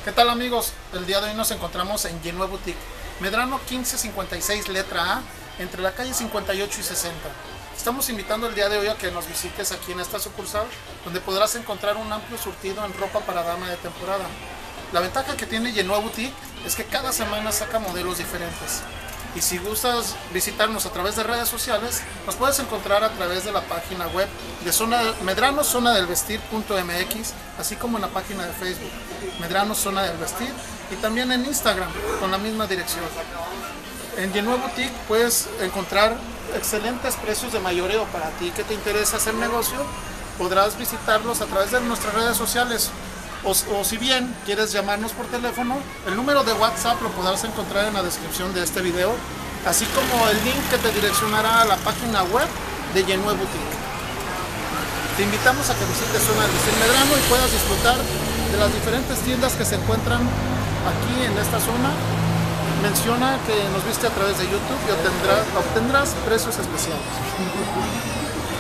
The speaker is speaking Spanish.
¿Qué tal, amigos? El día de hoy nos encontramos en Yenue Boutique, Medrano 1556 letra A, entre la calle 58 y 60. Estamos invitando el día de hoy a que nos visites aquí en esta sucursal, donde podrás encontrar un amplio surtido en ropa para dama de temporada. La ventaja que tiene Yenue Boutique es que cada semana saca modelos diferentes. Y si gustas visitarnos a través de redes sociales, nos puedes encontrar a través de la página web de Medrano Zona del Vestir.mx, así como en la página de Facebook, Medrano Zona del Vestir, y también en Instagram, con la misma dirección. En Yenue Boutique puedes encontrar excelentes precios de mayoreo para ti que te interesa hacer negocio. Podrás visitarlos a través de nuestras redes sociales. O si bien quieres llamarnos por teléfono, el número de WhatsApp lo podrás encontrar en la descripción de este video, así como el link que te direccionará a la página web de Yenue Boutique. Te invitamos a que visites Zona del Vestir Medrano y puedas disfrutar de las diferentes tiendas que se encuentran aquí en esta zona. Menciona que nos viste a través de YouTube y obtendrás precios especiales.